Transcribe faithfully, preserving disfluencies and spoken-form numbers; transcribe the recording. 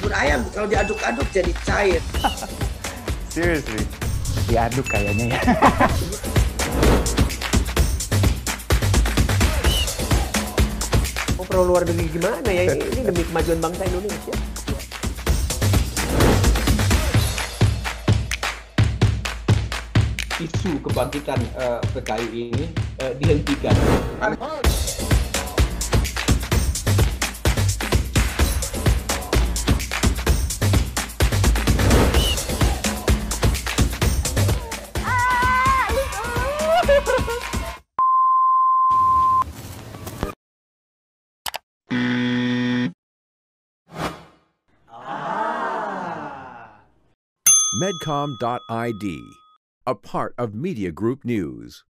bubur ayam kalau diaduk-aduk jadi cair. Seriously? Diaduk kayaknya ya. Oh, perlu luar negeri gimana ya? Ini demi kemajuan bangsa Indonesia. Isu kebangkitan uh, P K I ini uh, dihentikan. Medcom dot I D, a part of Media Group News.